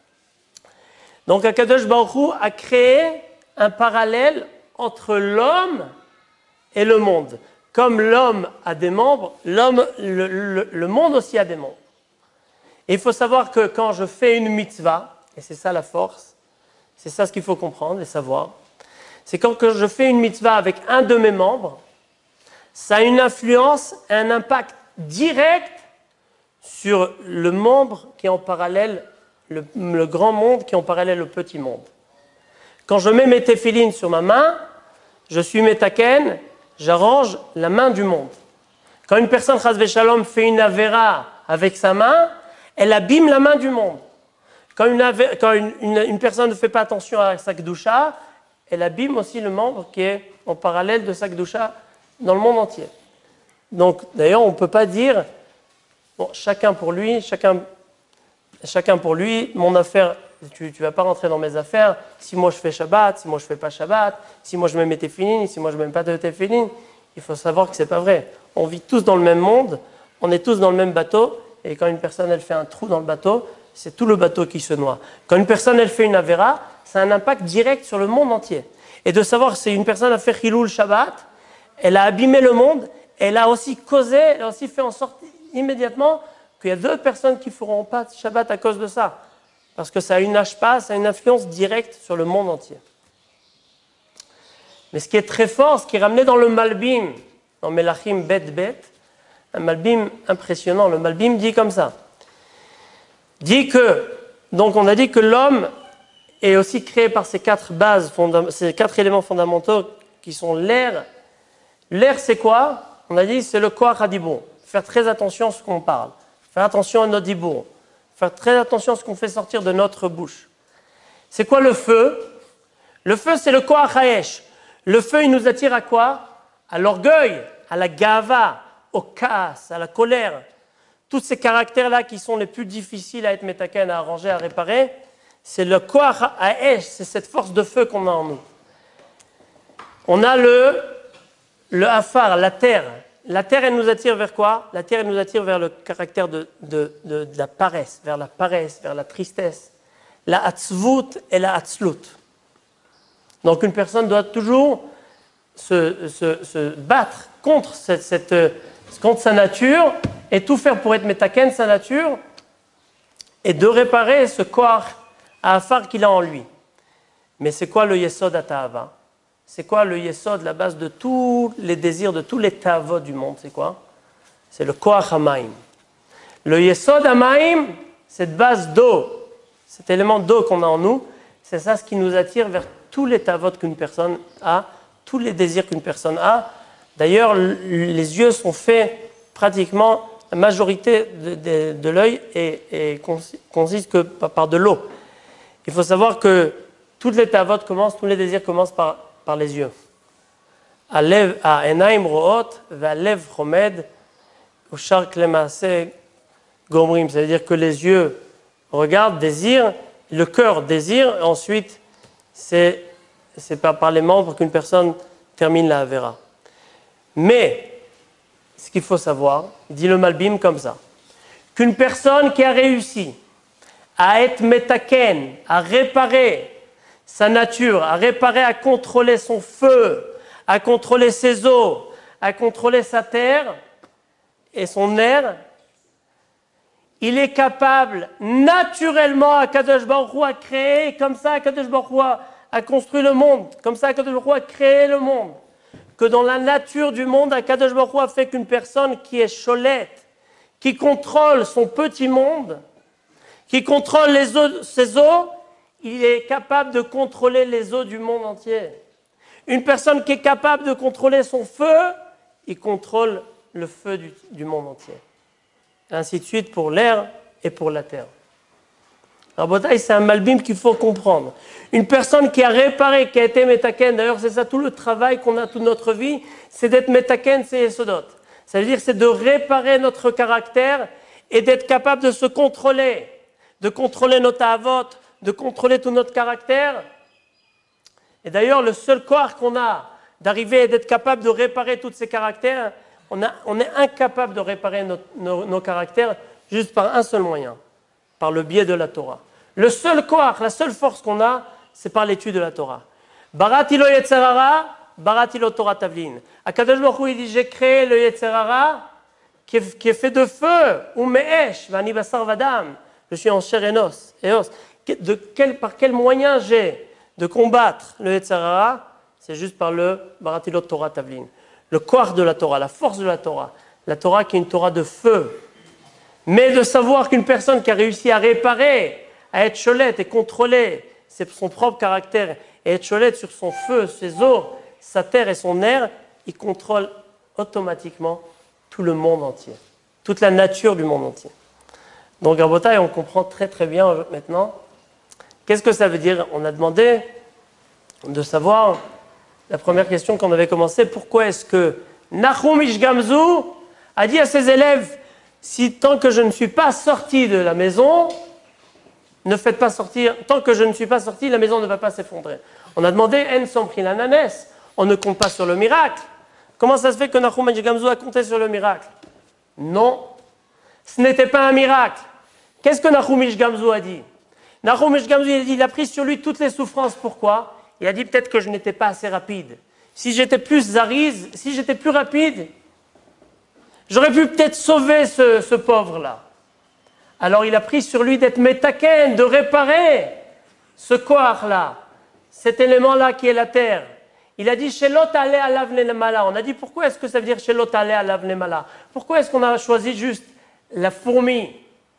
Donc Akadosh Baruch Hu a créé un parallèle entre l'homme et le monde. Comme l'homme a des membres, l'homme, le, le, le monde aussi a des membres. Et il faut savoir que quand je fais une mitzvah, et c'est ça la force, c'est ça ce qu'il faut comprendre et savoir, c'est quand que je fais une mitzvah avec un de mes membres, ça a une influence, un impact direct sur le membre qui est en parallèle, le, le grand monde qui est en parallèle au petit monde. Quand je mets mes téphilines sur ma main, je suis métaken, j'arrange la main du monde. Quand une personne, chas v'shalom, fait une avéra avec sa main, elle abîme la main du monde. Quand une, avé, quand une, une, une personne ne fait pas attention à sa kedusha, elle abîme aussi le membre qui est en parallèle de sa kedusha dans le monde entier. Donc, d'ailleurs, on ne peut pas dire, bon, chacun pour lui, chacun, chacun pour lui, mon affaire, tu ne vas pas rentrer dans mes affaires, si moi je fais Shabbat, si moi je ne fais pas Shabbat, si moi je mets mes téphilines, si moi je ne mets pas de téphilines, il faut savoir que ce n'est pas vrai. On vit tous dans le même monde, on est tous dans le même bateau, et quand une personne elle fait un trou dans le bateau, c'est tout le bateau qui se noie. Quand une personne elle fait une avéra, ça a un impact direct sur le monde entier. Et de savoir que si une personne a fait Chilul Shabbat, elle a abîmé le monde, elle a aussi causé, elle a aussi fait en sorte immédiatement qu'il y a d'autres personnes qui ne feront pas Shabbat à cause de ça. Parce que ça a une ashpa, ça a une influence directe sur le monde entier. Mais ce qui est très fort, ce qui est ramené dans le Malbim, dans Melachim Bet Bet, un Malbim impressionnant, le Malbim dit comme ça. Dit que, donc on a dit que l'homme est aussi créé par ces quatre bases, ces quatre éléments fondamentaux qui sont l'air. L'air c'est quoi? on a dit, c'est le koach hadibur. Faire très attention à ce qu'on parle. Faire attention à notre dibur. Faire très attention à ce qu'on fait sortir de notre bouche. C'est quoi le feu? Le feu, c'est le koach haesh. Le feu, il nous attire à quoi? À l'orgueil, à la gava, au casse, à la colère. Tous ces caractères-là qui sont les plus difficiles à être métaken, à arranger, à réparer, c'est le koach haesh, c'est cette force de feu qu'on a en nous. On a le, le afar, la terre. La terre, elle nous attire vers quoi? La terre, elle nous attire vers le caractère de, de, de, de la paresse, vers la paresse, vers la tristesse. La hatzvut et la hatzlut. Donc une personne doit toujours se, se, se battre contre, cette, cette, contre sa nature et tout faire pour être métaken, sa nature, et de réparer ce koach afar qu'il a en lui. Mais c'est quoi le yesod atahava? C'est quoi le yesod, la base de tous les désirs, de tous les tavot du monde? C'est quoi? C'est le koach hamaim. Le yesod hamaim, cette base d'eau, cet élément d'eau qu'on a en nous, c'est ça ce qui nous attire vers tous les tavot qu'une personne a, tous les désirs qu'une personne a. D'ailleurs, les yeux sont faits pratiquement, la majorité de, de, de l'œil est, est, consiste que par de l'eau. Il faut savoir que toutes les tavot commencent, tous les désirs commencent par, par les yeux. Alev a enaim root, valev chomed, ushar klemaase gomrim. C'est-à-dire que les yeux regardent, désirent, le cœur désire, et ensuite c'est, c'est par, par les membres qu'une personne termine la Avera. Mais, ce qu'il faut savoir, dit le Malbim comme ça, qu'une personne qui a réussi à être métaken, à réparer sa nature, à réparer, à contrôler son feu, à contrôler ses eaux, à contrôler sa terre et son air, il est capable naturellement à Kadosh Baruch Hu à créer, comme ça Kadosh Baruch Hu a construit le monde, comme ça Kadosh Baruch Hu a créé le monde, que dans la nature du monde, Kadosh Baruch Hu a fait qu'une personne qui est cholette, qui contrôle son petit monde, qui contrôle les eaux, ses eaux, il est capable de contrôler les eaux du monde entier. Une personne qui est capable de contrôler son feu, il contrôle le feu du, du monde entier. Et ainsi de suite pour l'air et pour la terre. Rabotai, c'est un malbim qu'il faut comprendre. Une personne qui a réparé, qui a été métaken, d'ailleurs c'est ça tout le travail qu'on a toute notre vie, c'est d'être métaken, c'est yesodot. Ça veut dire c'est de réparer notre caractère et d'être capable de se contrôler, de contrôler notre avot, de contrôler tout notre caractère. Et d'ailleurs le seul corps qu'on a d'arriver et d'être capable de réparer tous ces caractères, on, a, on est incapable de réparer notre, nos, nos caractères juste par un seul moyen, par le biais de la Torah. Le seul koach, la seule force qu'on a, c'est par l'étude de la Torah. Baratilo Yetzerara, Baratilo Torah Tavlin. Akadosh Baruch Hu, il dit, j'ai créé le Yetzerara qui est, qui est fait de feu, ou me'esh, vani basar vadam. Je suis en chair et os. Et os. De quel, par quel moyen j'ai de combattre le Yetzerara? C'est juste par le Baratilo Torah Tavlin. Le koach de la Torah, la force de la Torah. La Torah qui est une Torah de feu. Mais de savoir qu'une personne qui a réussi à réparer, à être cholette et contrôler son propre caractère et être cholette sur son feu, ses eaux, sa terre et son air, il contrôle automatiquement tout le monde entier, toute la nature du monde entier. Donc à Botaï, on comprend très très bien maintenant. Qu'est-ce que ça veut dire? On a demandé de savoir, la première question qu'on avait commencé, pourquoi est-ce que Nahum Ish Gamzu a dit à ses élèves, si tant que je ne suis pas sorti de la maison, ne faites pas sortir, tant que je ne suis pas sorti, la maison ne va pas s'effondrer. On a demandé, En Sompri Lananes, on ne compte pas sur le miracle. Comment ça se fait que Nahum Ish Gamzu a compté sur le miracle? Non, ce n'était pas un miracle. Qu'est-ce que Nahum Ish Gamzu a dit? Nahum Ish Gamzu il a dit, il a pris sur lui toutes les souffrances. Pourquoi? Il a dit peut-être que je n'étais pas assez rapide. Si j'étais plus zariz, si j'étais plus rapide, j'aurais pu peut-être sauver ce, ce pauvre-là. Alors il a pris sur lui d'être métaken, de réparer ce koach-là, cet élément-là qui est la terre. Il a dit Shelot ale alav nemala. On a dit pourquoi est-ce que ça veut dire Shelot ale alav nemala? Pourquoi est-ce qu'on a choisi juste la fourmi?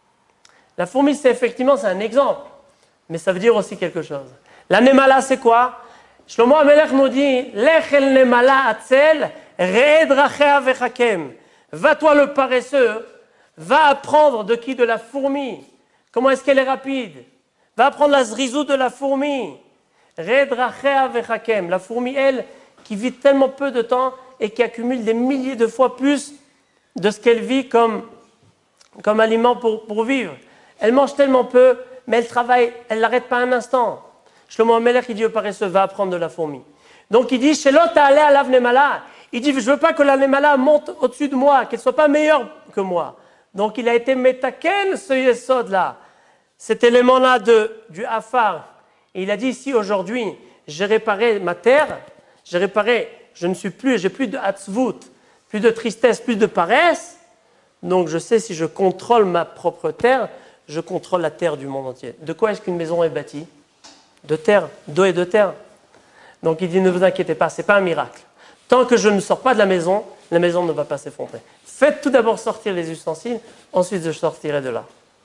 La fourmi, c'est effectivement c'est un exemple, mais ça veut dire aussi quelque chose. La nemala, c'est quoi? Shlomo HaMelech nous dit Lech el nemala atzel Re'edrachea vechakem. Va toi le paresseux, va apprendre de qui? De la fourmi. Comment est-ce qu'elle est rapide? Va apprendre la zrizou de la fourmi. Re'edrachea vechakem. La fourmi, elle, qui vit tellement peu de temps et qui accumule des milliers de fois plus de ce qu'elle vit comme, comme aliment pour, pour vivre. Elle mange tellement peu, mais elle travaille, elle ne l'arrête pas un instant. Shlomo HaMelech, il dit au paresseux, va apprendre de la fourmi. Donc il dit, Shelo ta'aleh alav nemala. Il dit, je ne veux pas que la nemala monte au-dessus de moi, qu'elle ne soit pas meilleure que moi. Donc il a été metaken, ce yesod-là, cet élément-là du afar. Et il a dit, si aujourd'hui, j'ai réparé ma terre, j'ai réparé, je ne suis plus, j'ai plus de hatzvut, plus de tristesse, plus de paresse, donc je sais si je contrôle ma propre terre, je contrôle la terre du monde entier. De quoi est-ce qu'une maison est bâtie? De terre, d'eau et de terre. Donc il dit, ne vous inquiétez pas, ce n'est pas un miracle. Tant que je ne sors pas de la maison, la maison ne va pas s'effondrer. Faites tout d'abord sortir les ustensiles, ensuite je sortirai de là.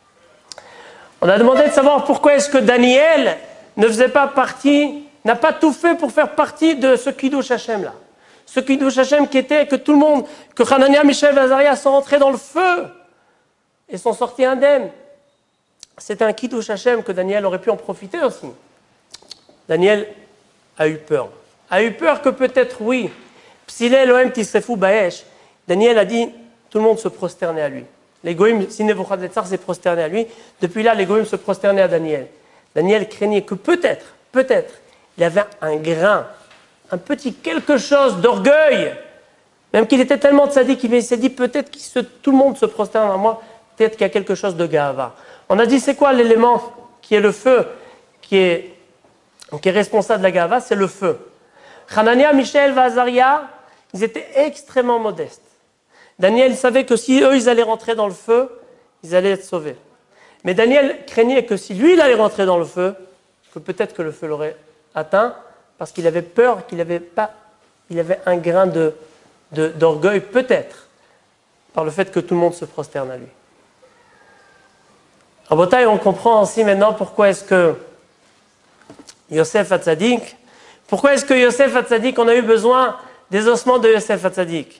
On a demandé de savoir pourquoi est-ce que Daniel ne faisait pas partie, n'a pas tout fait pour faire partie de ce Kiddush Hashem là. Ce Kiddush Hashem qui était que tout le monde, que Hanania, Mishaël et Azaria sont entrés dans le feu et sont sortis indemnes. C'était un Kiddush Hashem que Daniel aurait pu en profiter aussi. Daniel a eu peur. A eu peur que peut-être, oui, Psilé Elohim Tisrefu Baesh, Daniel a dit, tout le monde se prosternait à lui. Les Goïms, si Nebuchadnezzar s'est prosterné à lui, depuis là, les Goïms se prosternaient à Daniel. Daniel craignait que peut-être, peut-être, il avait un grain, un petit quelque chose d'orgueil, même qu'il était tellement tzaddik qu'il s'est dit, peut-être que tout le monde se prosterne à moi, peut-être qu'il y a quelque chose de gava. On a dit, c'est quoi l'élément qui est le feu, qui est qui est responsable de la gava, c'est le feu. Hanania, Mishaël et Azaria, ils étaient extrêmement modestes. Daniel savait que si eux, ils allaient rentrer dans le feu, ils allaient être sauvés. Mais Daniel craignait que si lui, il allait rentrer dans le feu, que peut-être que le feu l'aurait atteint, parce qu'il avait peur qu'il avait pas, il avait un grain de, de, d'orgueil, peut-être, par le fait que tout le monde se prosterne à lui. En bataille, on comprend aussi maintenant pourquoi est-ce que Yosef Hatzadik, pourquoi est-ce que Yosef Hatzadik, on a eu besoin des ossements de Yosef Hatzadik?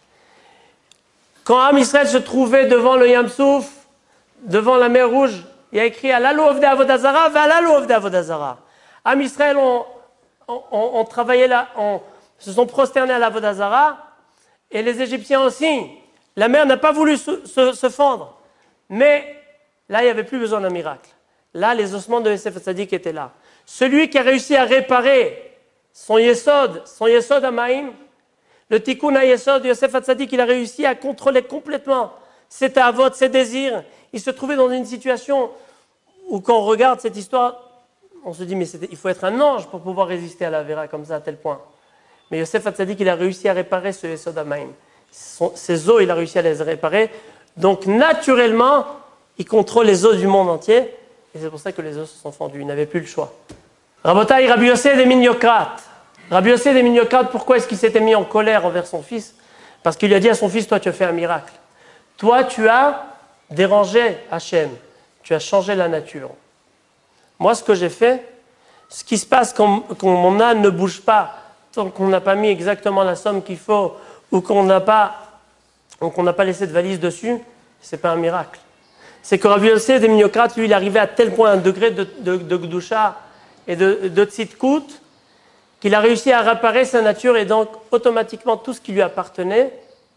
Quand Am Israël se trouvait devant le Yam Souf, devant la mer Rouge, il y a écrit Alalu Ovdei Avodazara, Valalu Ovdei Avodazara. Am Israël ont, ont, ont, ont travaillé là, ont, se sont prosternés à l'Avodazara, et les Égyptiens aussi. La mer n'a pas voulu se, se, se fendre. Mais là, il n'y avait plus besoin d'un miracle. Là, les ossements de Yosef Hatzadik étaient là. Celui qui a réussi à réparer son Yesod, son Yesod Amaim, le Tikkun HaYesod de Yosef Hatzadik, il a réussi à contrôler complètement ses tavotes, ses désirs. Il se trouvait dans une situation où quand on regarde cette histoire, on se dit mais il faut être un ange pour pouvoir résister à la Vera comme ça à tel point. Mais Yosef Hatzadik, il a réussi à réparer ce Yesod Amaim. Ses os, il a réussi à les réparer. Donc naturellement, il contrôle les os du monde entier. Et c'est pour ça que les os se sont fendus. Il n'avait plus le choix. Rabotai, Rabbi Yossé des Mignocrates. Rabbi Yossé des Mignocrates, pourquoi est-ce qu'il s'était mis en colère envers son fils? Parce qu'il lui a dit à son fils, toi tu as fait un miracle. Toi tu as dérangé Hachem. Tu as changé la nature. Moi ce que j'ai fait, ce qui se passe quand, quand mon âne ne bouge pas, tant qu'on n'a pas mis exactement la somme qu'il faut, ou qu'on n'a pas, ou qu'on n'a pas laissé de valise dessus, ce n'est pas un miracle. C'est que Rabbi Yossé des Mignocrates, lui, il arrivait à tel point un degré de, de, de Gdusha et de, de Tzidkout qu'il a réussi à réparer sa nature et donc automatiquement tout ce qui lui appartenait,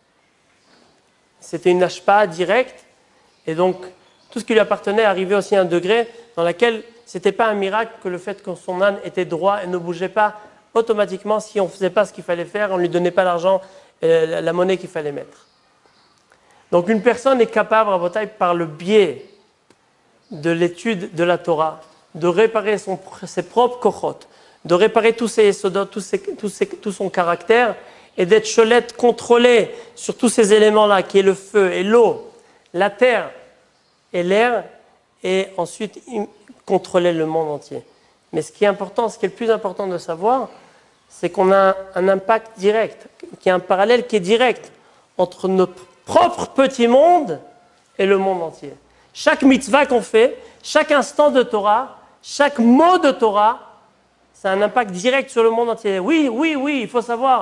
c'était une hashpa directe et donc tout ce qui lui appartenait arrivait aussi à un degré dans lequel ce n'était pas un miracle que le fait que son âne était droit et ne bougeait pas automatiquement si on ne faisait pas ce qu'il fallait faire, on ne lui donnait pas l'argent, et la monnaie qu'il fallait mettre. Donc une personne est capable, à bataille, par le biais de l'étude de la Torah, de réparer son, ses propres kochot, de réparer tous ses yesodot, tous ses, tous ses, tout son caractère, et d'être cholette, contrôlé sur tous ces éléments-là, qui est le feu et l'eau, la terre et l'air, et ensuite contrôler le monde entier. Mais ce qui est important, ce qui est le plus important de savoir, c'est qu'on a un, un impact direct, qu'il y a un parallèle qui est direct entre notre propre petit monde et le monde entier. Chaque mitzvah qu'on fait, chaque instant de Torah, chaque mot de Torah, c'est un impact direct sur le monde entier. Oui, oui, oui, il faut savoir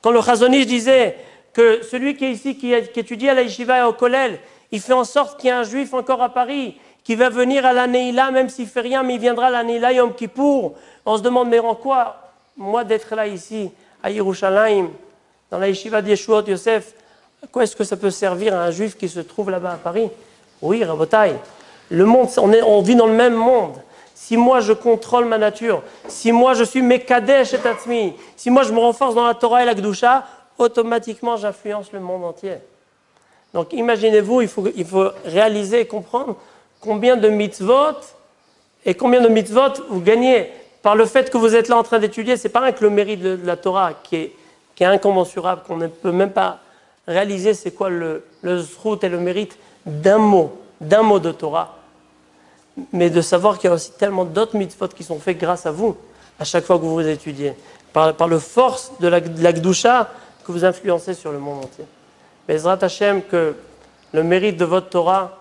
Quand le Chazon Ish disait que celui qui est ici, qui, qui étudie à la Yeshiva et au Kollel, il fait en sorte qu'il y ait un juif encore à Paris qui va venir à la Neila, même s'il ne fait rien, mais il viendra à la Neila Yom Kippour. On se demande, mais en quoi, moi d'être là ici, à Yerushalayim, dans la Yeshiva d'Yeshuot Yosef, à quoi est-ce que ça peut servir à un juif qui se trouve là-bas à Paris? Oui, Rabotai, le monde, on, est, on vit dans le même monde. Si moi je contrôle ma nature, si moi je suis Mekadesh et Tatzmi, si moi je me renforce dans la Torah et la Kedusha, automatiquement j'influence le monde entier. Donc imaginez-vous, il faut, il faut réaliser et comprendre combien de mitzvot et combien de mitzvot vous gagnez par le fait que vous êtes là en train d'étudier. C'est pas rien que le mérite de la Torah qui est, qui est incommensurable, qu'on ne peut même pas réaliser c'est quoi le, le zrut et le mérite d'un mot, d'un mot de Torah. Mais de savoir qu'il y a aussi tellement d'autres mitzvot qui sont faits grâce à vous, à chaque fois que vous vous étudiez, par, par le force de la, de la Kedusha que vous influencez sur le monde entier. Bezrat Hashem, que le mérite de votre Torah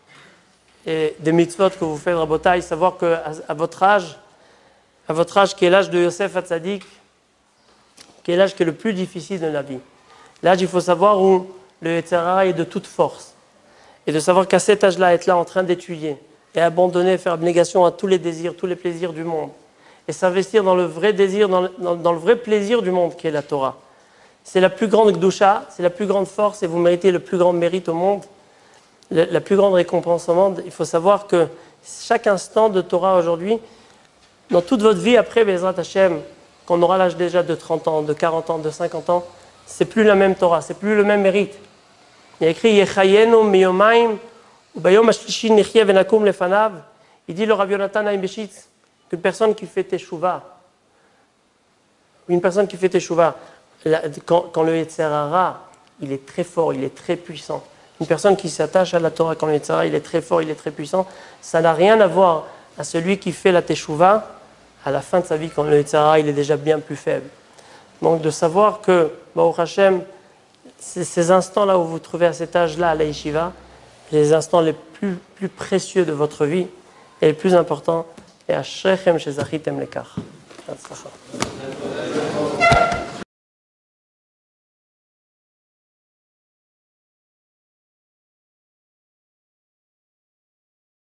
et des mitzvot que vous faites, Rabotai, savoir qu'à à votre âge, à votre âge qui est l'âge de Yosef Hatzadik, qui est l'âge qui est le plus difficile de la vie, l'âge, il faut savoir où le Yetzer Hara est de toute force, et de savoir qu'à cet âge-là, être là en train d'étudier, et abandonner, faire abnégation à tous les désirs, tous les plaisirs du monde, et s'investir dans le vrai désir, dans le, dans, dans le vrai plaisir du monde qui est la Torah. C'est la plus grande Kedusha, c'est la plus grande force, et vous méritez le plus grand mérite au monde, le, la plus grande récompense au monde. Il faut savoir que chaque instant de Torah aujourd'hui, dans toute votre vie après Bezrat Hashem, quand on aura l'âge déjà de trente ans, de quarante ans, de cinquante ans, c'est plus la même Torah, c'est plus le même mérite. Il y a écrit Yechayenu miyomaim ubayom hashlishi nichye venakum lefanav. Il dit le Rav Yonatan Haim Beshitz qu'une personne qui fait teshuva, une personne qui fait teshuva, quand, quand le Yetzer Hara, il est très fort, il est très puissant. Une personne qui s'attache à la Torah quand le Yetzer Hara, il est très fort, il est très puissant, ça n'a rien à voir à celui qui fait la teshuva à la fin de sa vie quand le Yetzer Hara, il est déjà bien plus faible. Donc de savoir que, Baruch Hashem, ces instants-là où vous vous trouvez à cet âge-là à la yeshiva, les instants les plus, plus précieux de votre vie et les plus importants, et à Shrechem Shezachitem Lekach.